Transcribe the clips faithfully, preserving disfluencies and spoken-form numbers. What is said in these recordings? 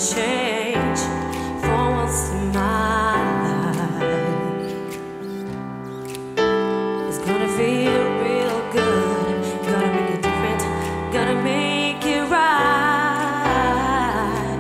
change for once in my life. It's gonna feel real good. Gotta make it different, gotta make it right.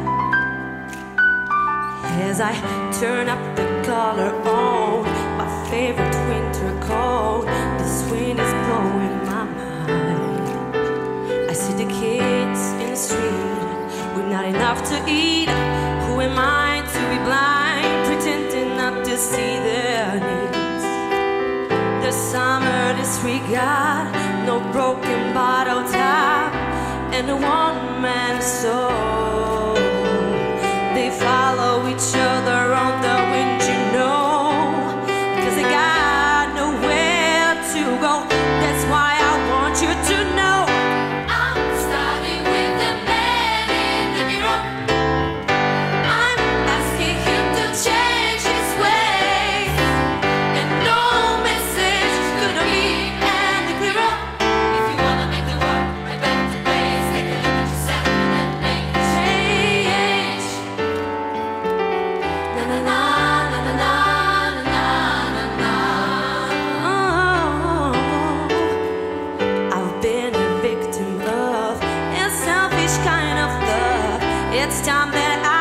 As I turn up the collar on my favorite winter coat, this wind is blowing my mind. I see the kids in the street with not enough to eat. Who am I to be blind, pretending not to see their needs? The summer disregard, no broken bottle top, and a one-man soul. They follow each other on the wind, you know, 'cause they got nowhere to go. That's why I want you to know it's time that I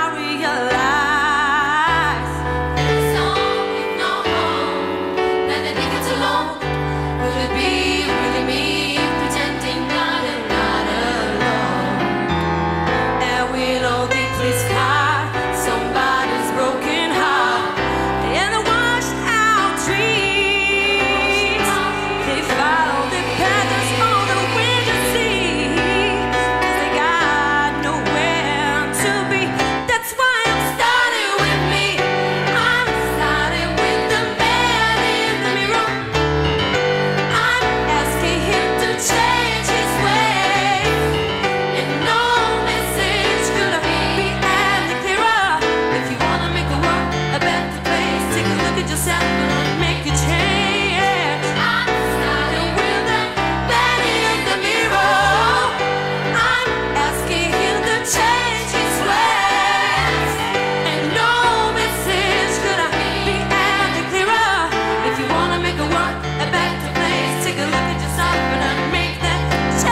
realize it's all with no home, and I think it's alone. Will it be really me pretending that I'm not alone? And will all the please hide somebody's broken heart and the washed out trees? They follow the patterns on the winter sea, 'cause they got nowhere to be. That's why I'm starting with me. I'm starting with the man in the mirror. I'm asking him to change his ways, and no message could be any clearer. If you wanna make the world a better place, take a look at yourself and make a change. I'm starting with the man in the mirror. I'm asking him to change his ways, and no message could be any clearer. If you wanna make the world a better place, take a look at yourself and make that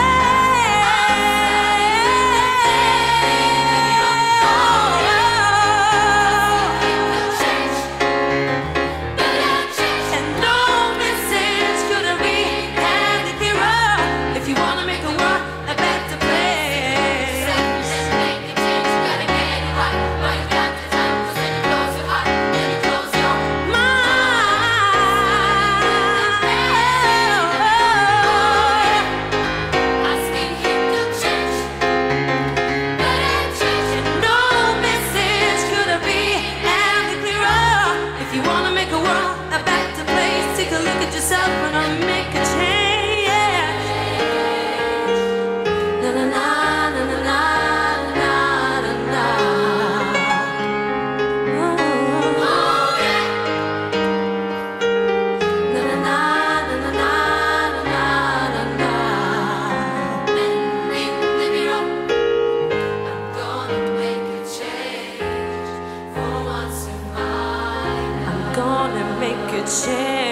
change. And no message could be any clearer. If you wanna make the world a better place, make a change. Gotta get it right. But you got the time, 'cause when you close your heart, then you close your mind. Asking him to change, but I change. And no message could be any clearer. If you wanna make a world a better place, take a look at yourself and make a change. Na na na na na na na na na. Oh yeah. Na na na na na na na na na. Man in the mirror, I'm gonna make a change for once in my life. I'm gonna make a change.